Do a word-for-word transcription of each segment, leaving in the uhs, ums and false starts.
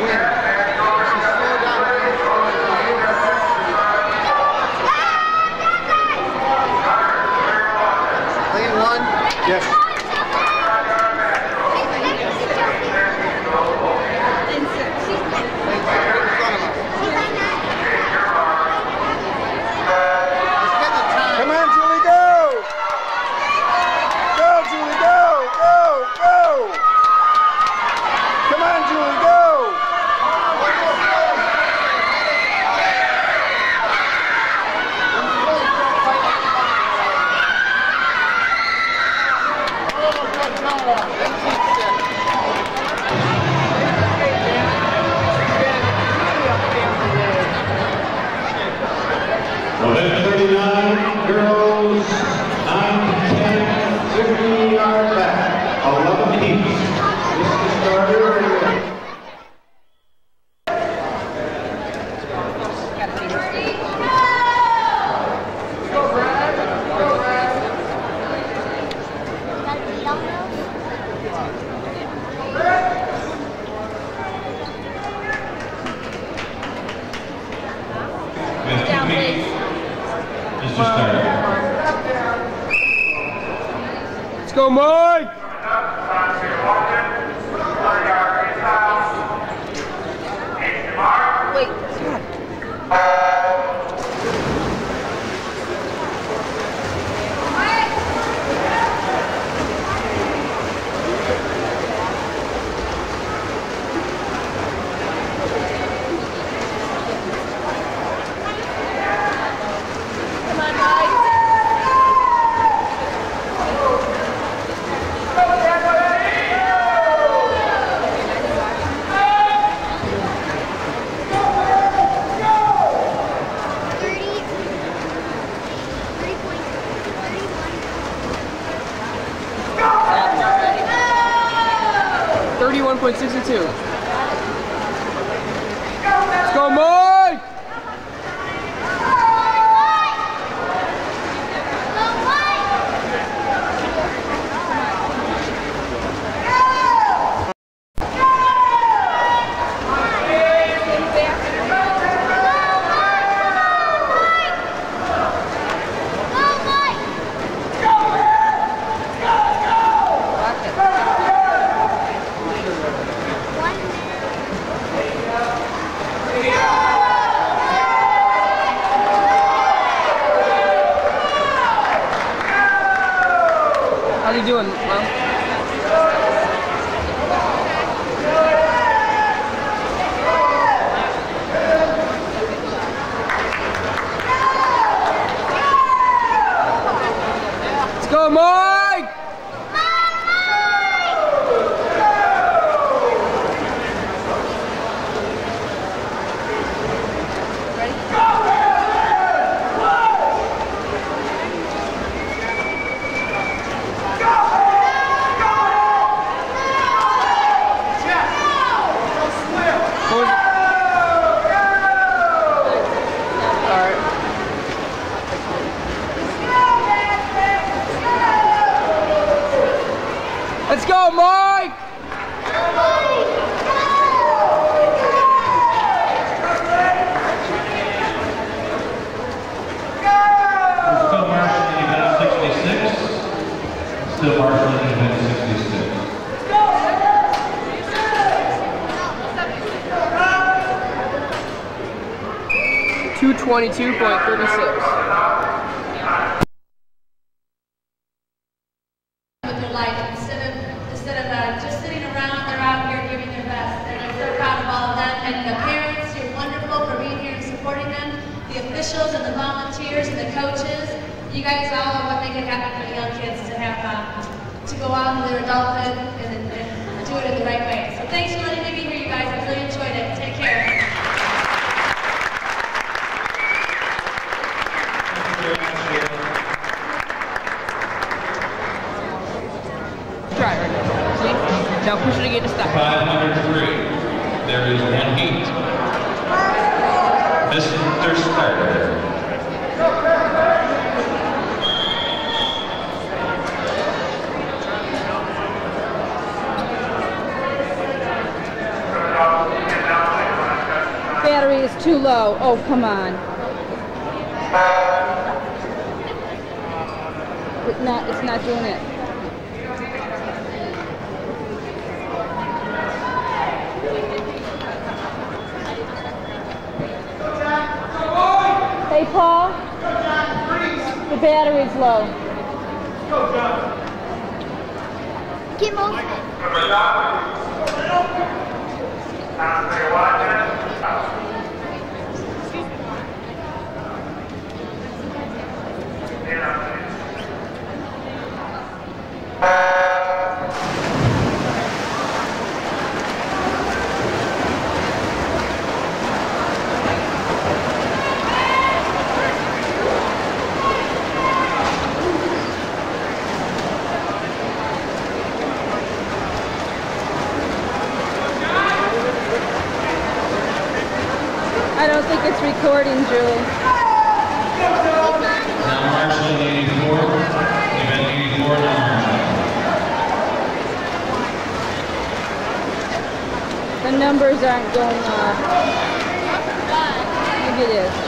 Let's go, Mike! Wait. thirty-one point six two. Let's go, Mike! How you doing, Mom? Let's go, Mike! Let's go, Mike! Still marshalling event sixty-six. Still marshalling event sixty-six. two twenty-two point three six. And the volunteers and the coaches, you guys all know what make it happen for the young kids to have um, to go out into their adulthood and, and, and do it in the right way. So thanks for letting me be here, you guys. I really enjoyed it. Take care. Try right now. See? Now push it again to stop. five hundred three. There is one heat. Mister Starter. Get down. battery is too low. Oh, come on. It's not, it's not doing it. Hey, Paul. The battery's low. Get moving. I don't think it's recording, Julie. Now marshalling eighty-four. Event eighty-four, now marshalling. The numbers aren't going off. Maybe it is.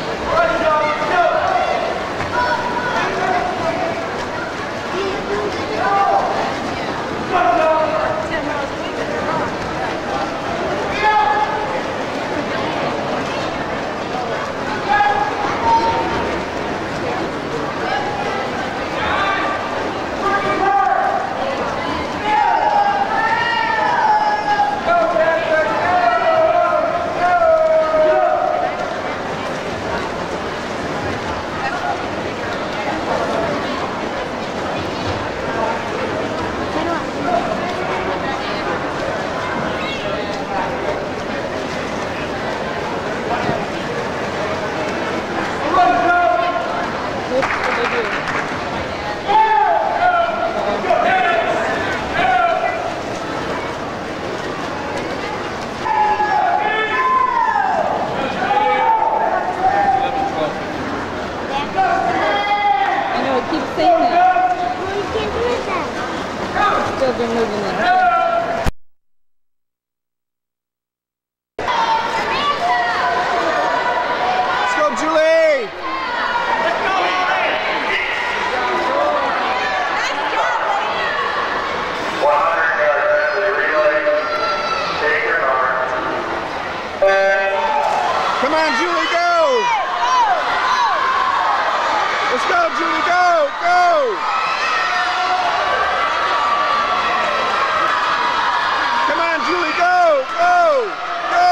Still been moving it. Let's go, Julie! Come on, Julie, go! Let's go, Julie, go! Go! Come on, Julie, go! Go! Go!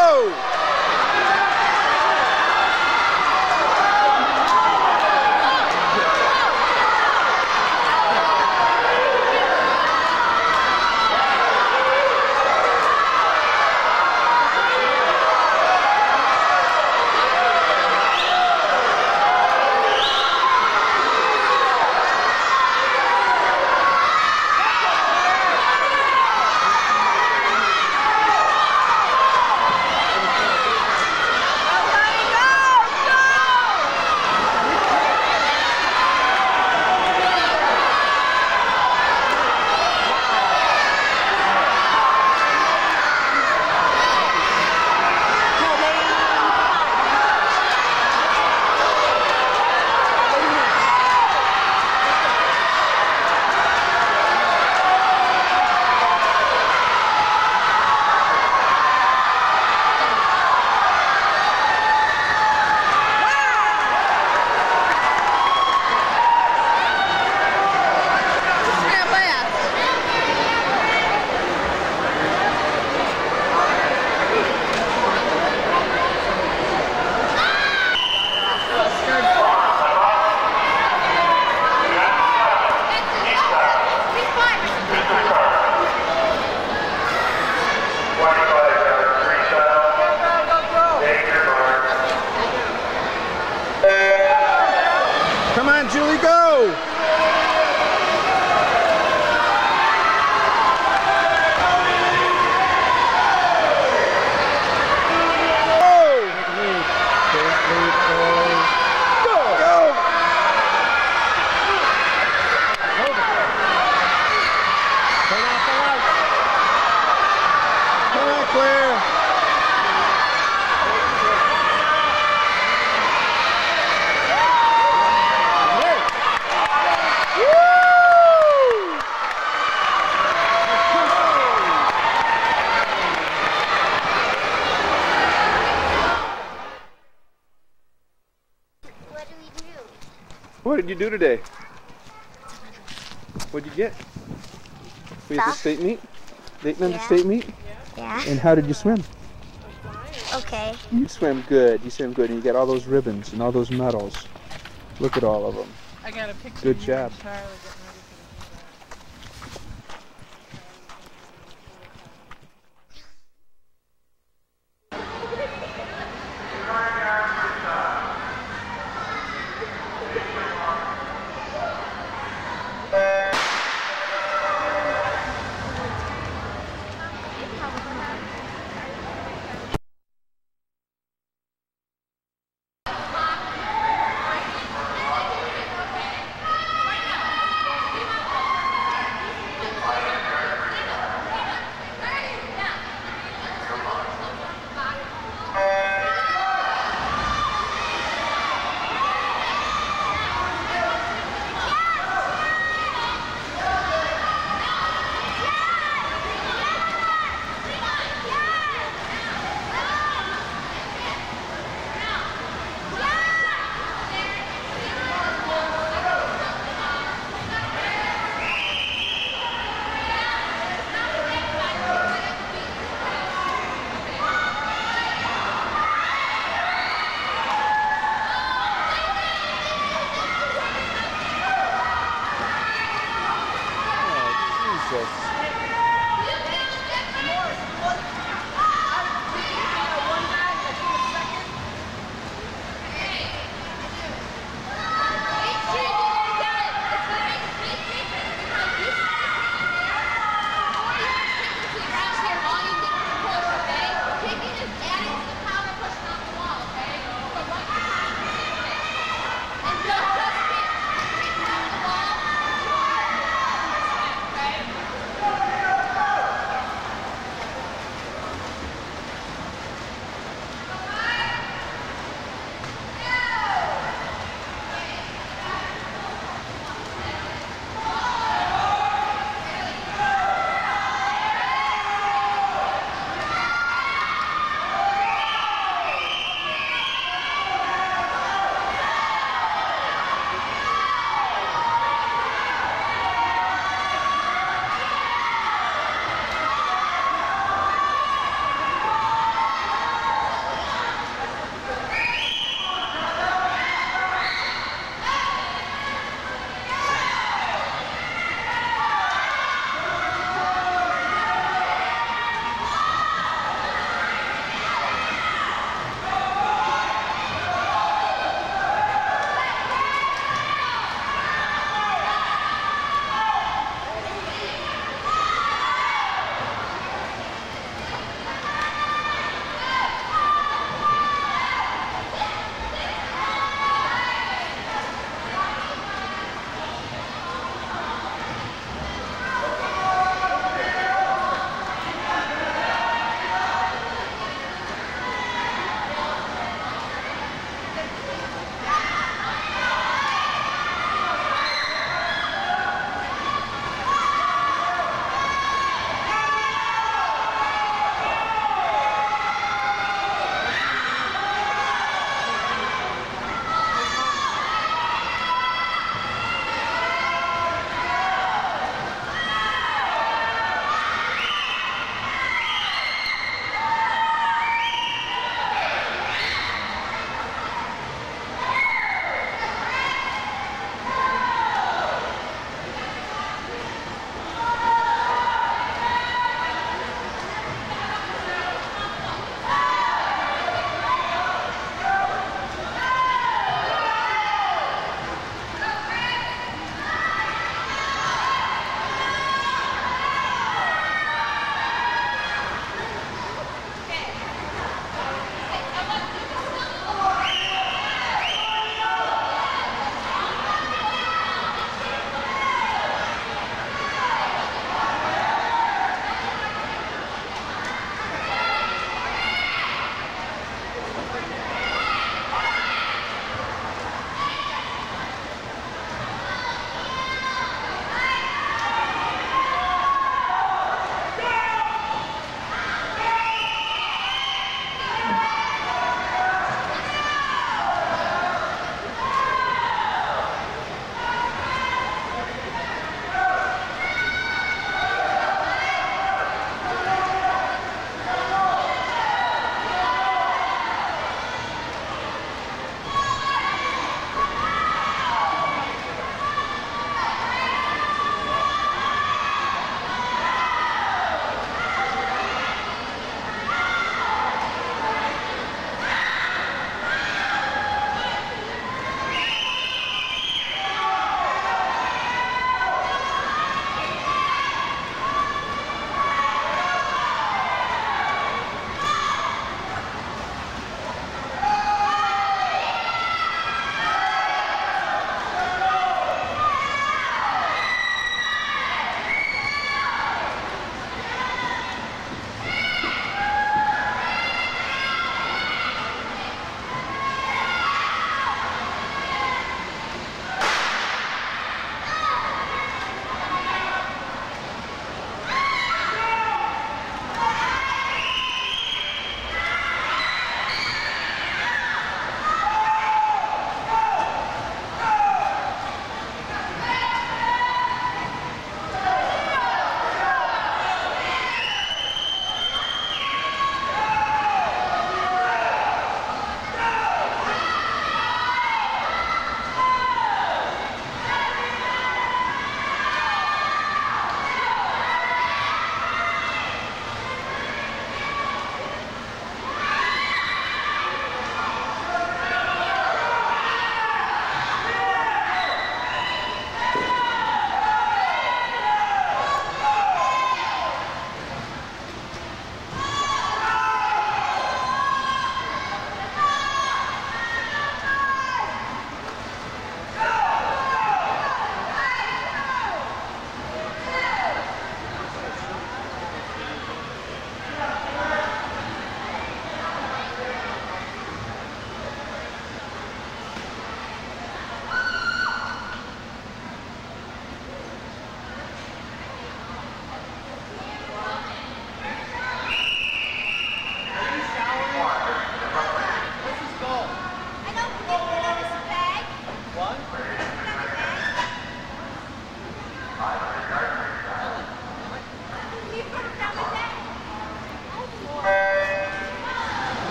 What did you do today? What'd you get? We at the Stuff. state meet? Dayton Yeah. State meet? Yeah. And how did you swim? Okay. You swim good. You swim good. And you got all those ribbons and all those medals. Look at all of them. I got a picture. Good of you job. and Charlie getting ready for the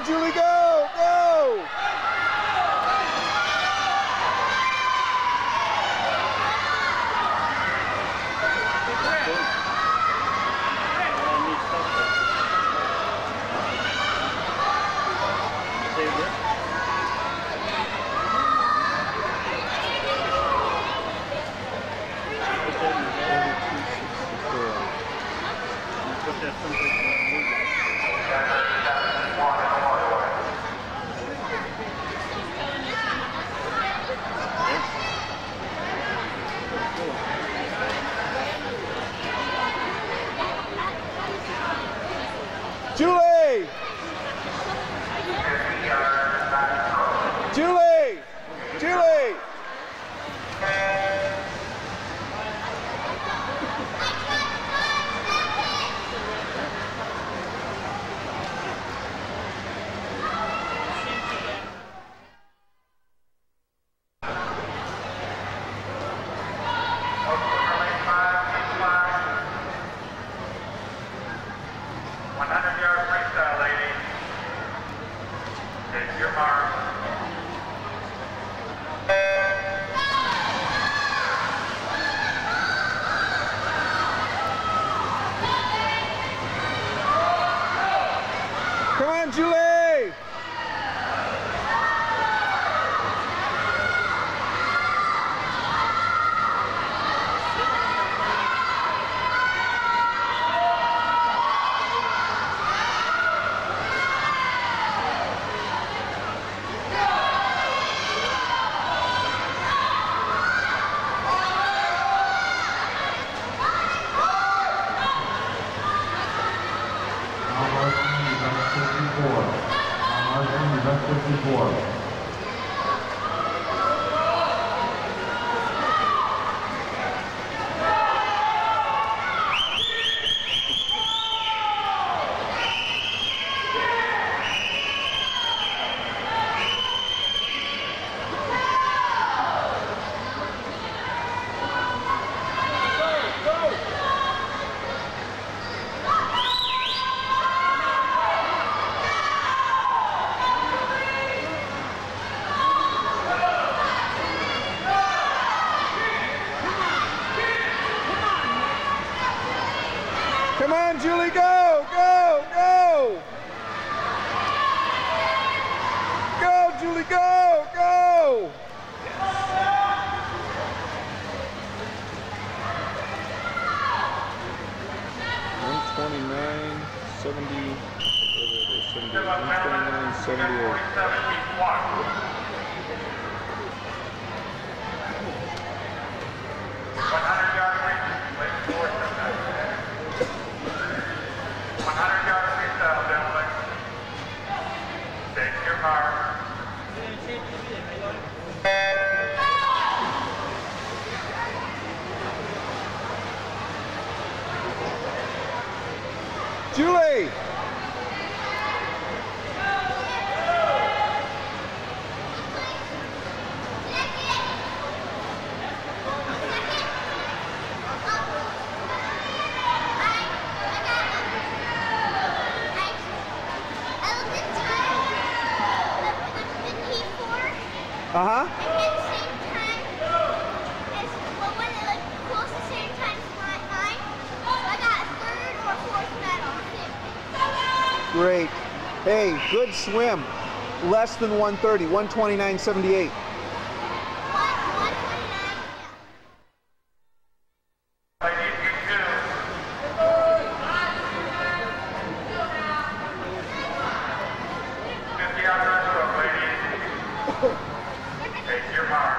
on, Julie, go, go! Julie! Julie! Julie! one hundred yard freestyle, ladies. Take your mark. Come on, Julie! fifty-four. Come on, Julie, go, go, go! Go, Julie, go, go! one twenty-nine, seventy, seventy, one twenty-nine, seventy-eight. one hundred yard freestyle, ladies, four seconds. one hundred yard freestyle, gentlemen. Take your mark. Julie! Uh-huh. And at the same time, as well, when it like close the same time as my- mine, so I got a third or fourth medal. Great. Hey, good swim. Less than one thirty, one twenty-nine, seventy-eight. One, one twenty-nine, yeah. Ladies, you two. fifty yard breaststroke, ladies. Take your mark.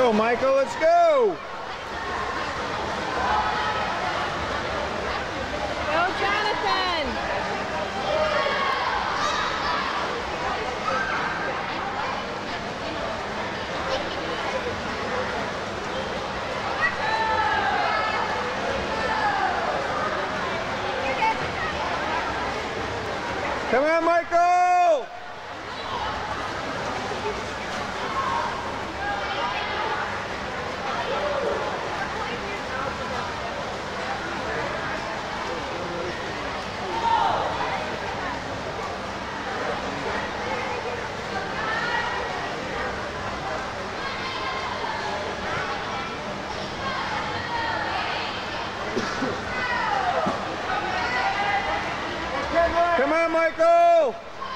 go, Michael, let's go! Go, Jonathan! Come on, Michael! Come on, Michael!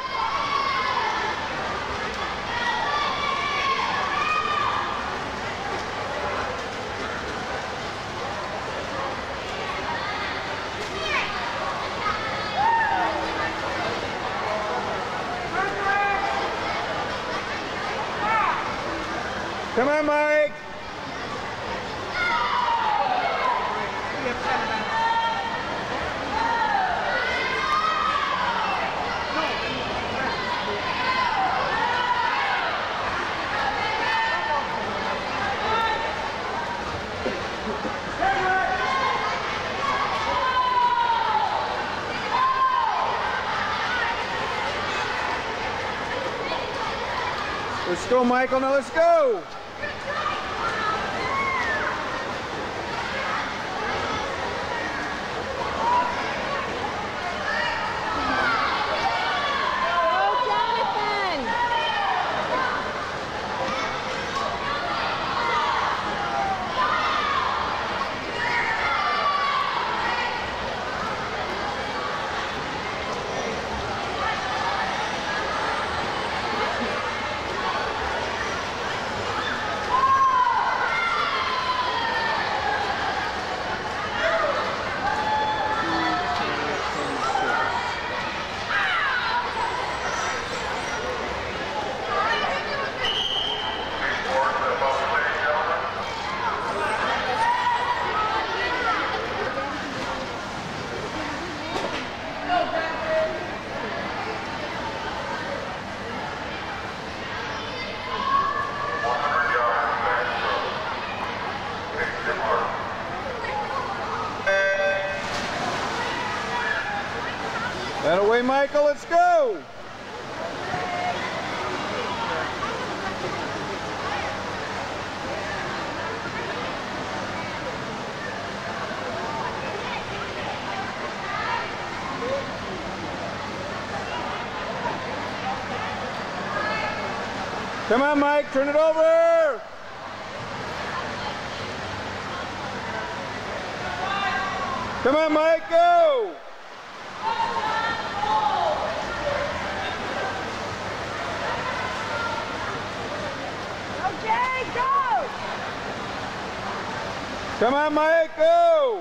Come on, Mike! Let's go, Michael. Now let's go. Go, Jonathan! That away, Michael. Let's go. Come on, Mike. Turn it over. Come on, Mike. Go. Come on, Mike, go!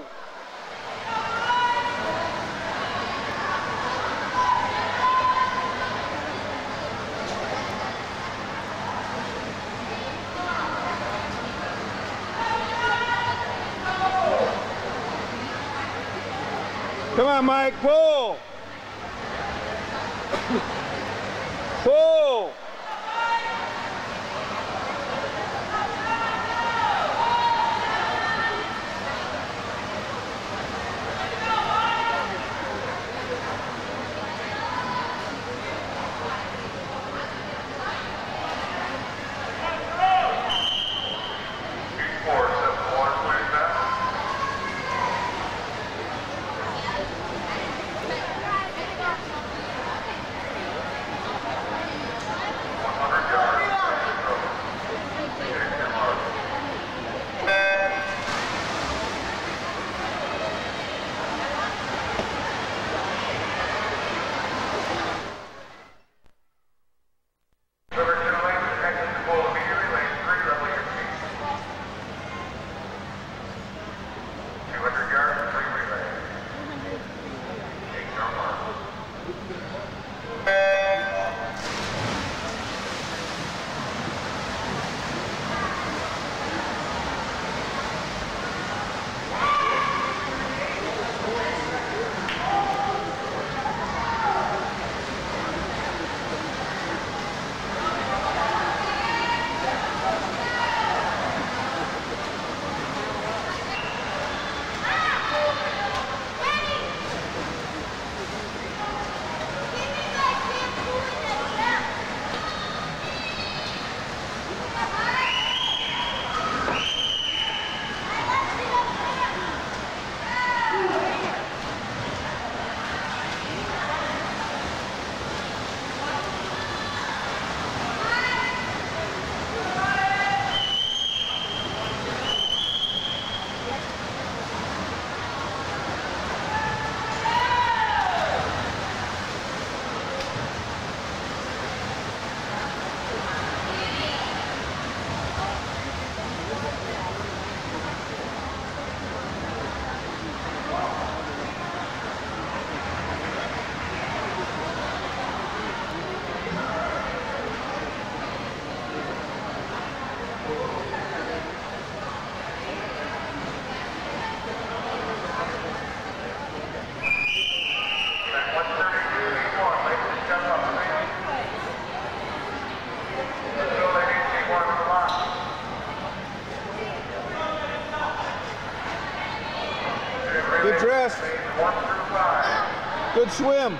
Come on, Mike, pull! Pull! Good swim.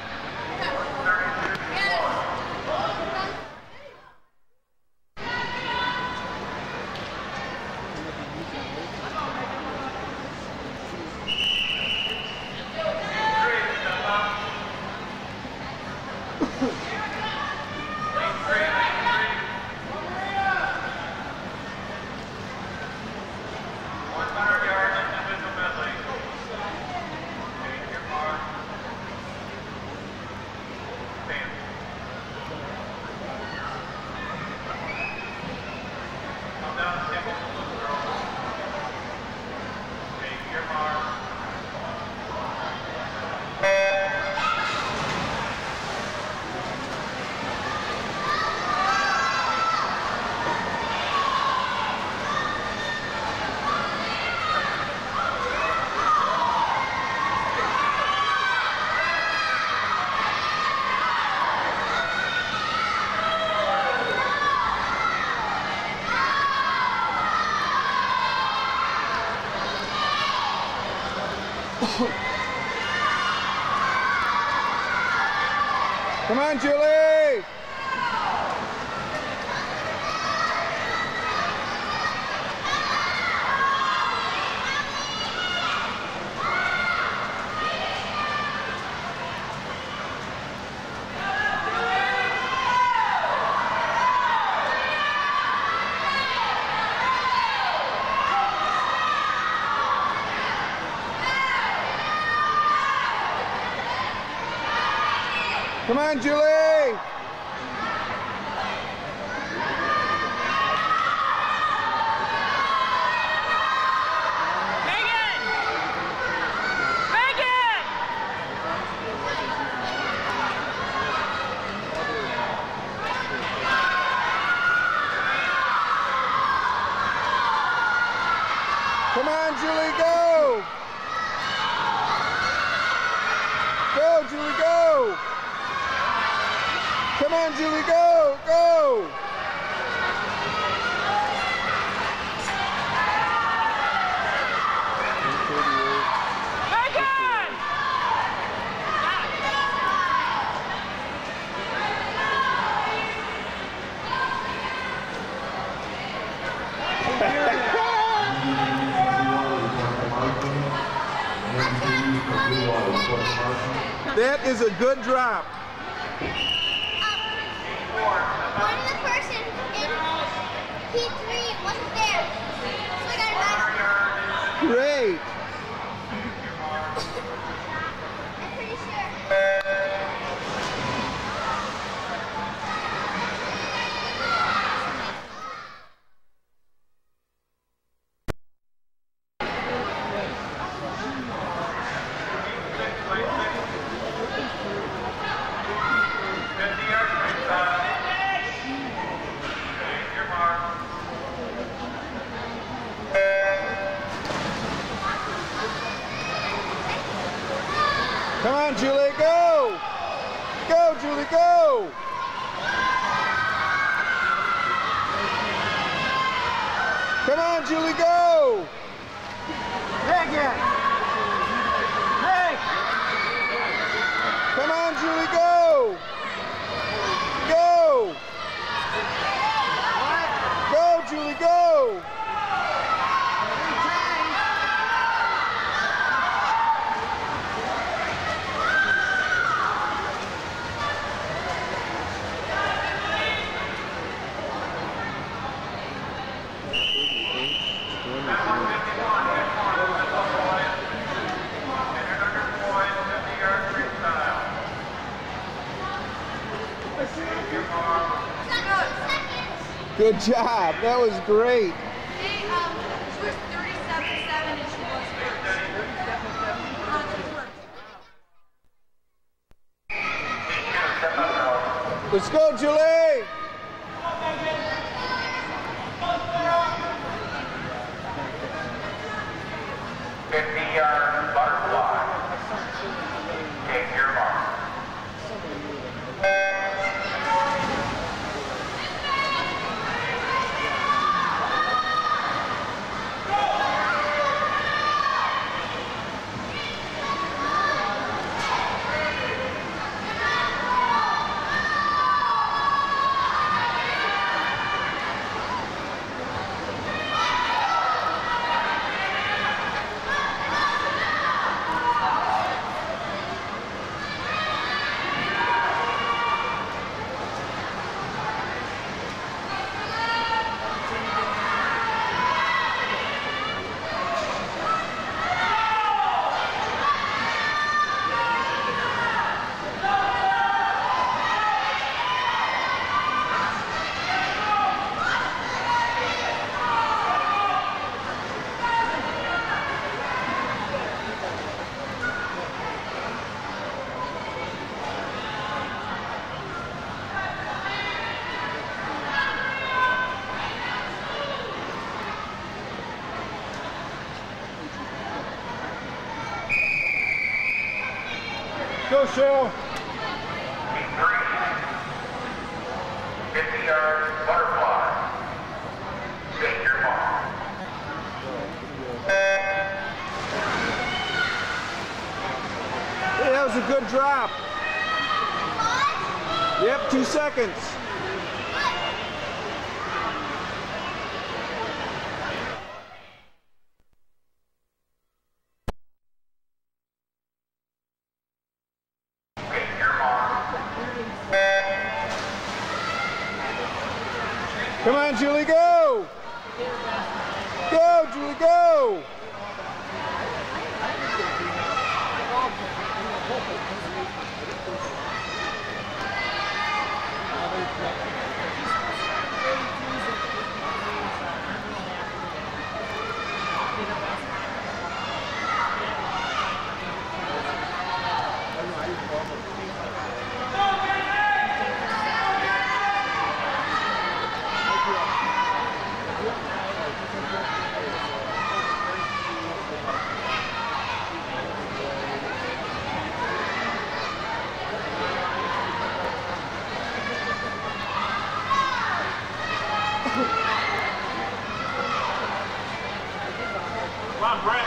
Come on, Julie! Come on, Julie! Megan! Megan! Come on, Julie, go! Go, Julie, go! Come on, Julie, go! Go! Megan! That is a good drop. One of the person in P three wasn't there, so I got a nice. Great. I'm pretty sure. Come on, Julie, go! Go, Julie, go! Come on, Julie, go! Megan! Meg! Come on, Julie, go! Go! Go, Julie, go! Good job. That was great. Hey, um, she was thirty-seven seven and she was first. Let's go, Julie. fifty yard butterfly. Take your mark. Go, Cheryl. Heat three. fifty yard butterfly. Take your mark. Hey, that was a good drop. Yep, two seconds. Take your mark. Come on, Julie, go! Go, Julie, go! Come on, Brett.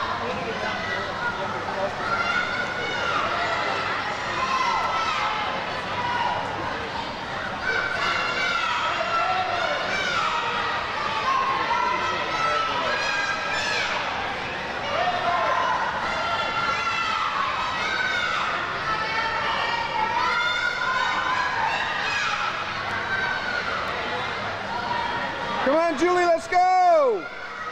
Come on, Julie, let's go!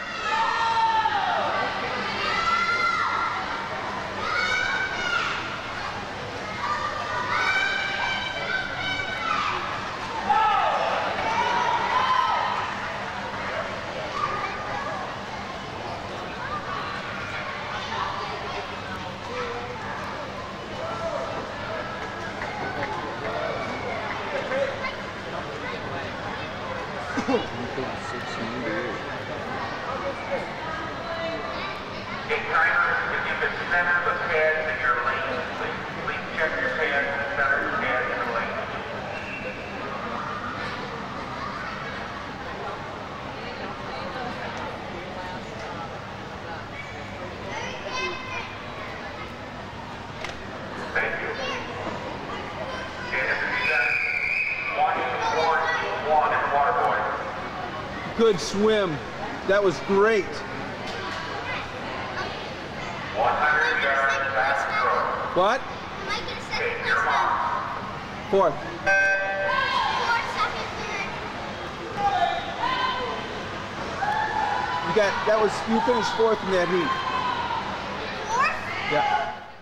Okay, timers, if you could center the pads in your lane, please. Please check your pads and center the pads in the lane. Thank you. Okay, this is done. One, four, one, and water boy. Good swim. That was great. one hundred yard fast throw. What? Am I gonna set Take the your place mark. Fourth. Fourth, second, third. You got, that was, you finished fourth in that heat. Fourth? Yeah.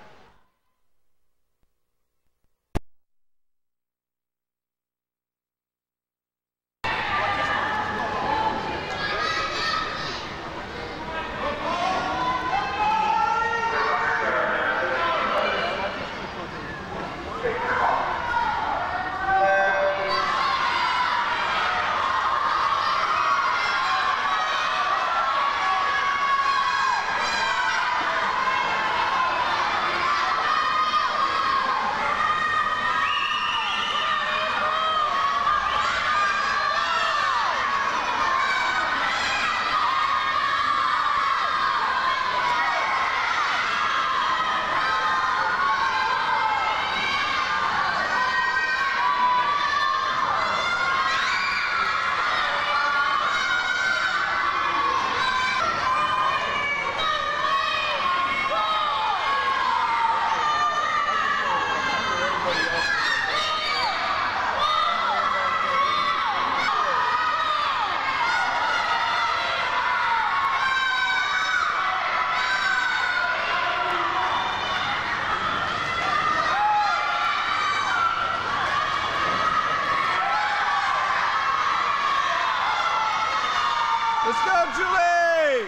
Let's go, Julie!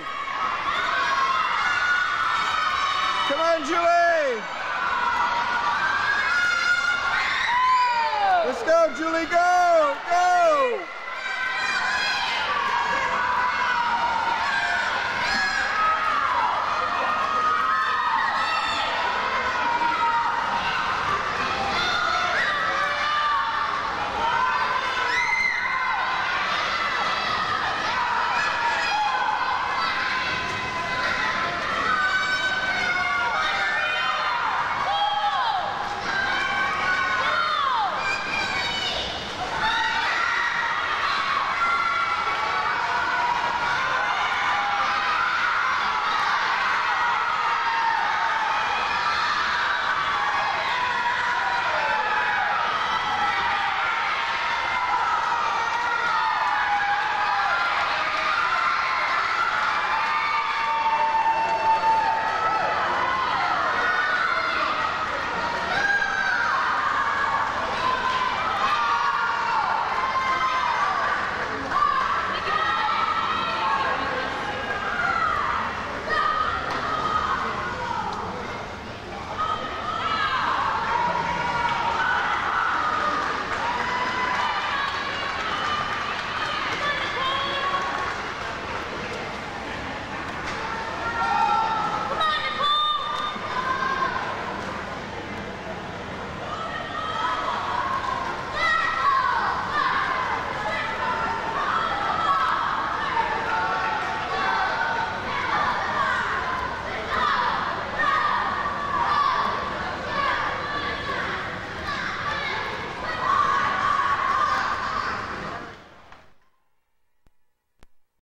Come on, Julie! Let's go, Julie, go!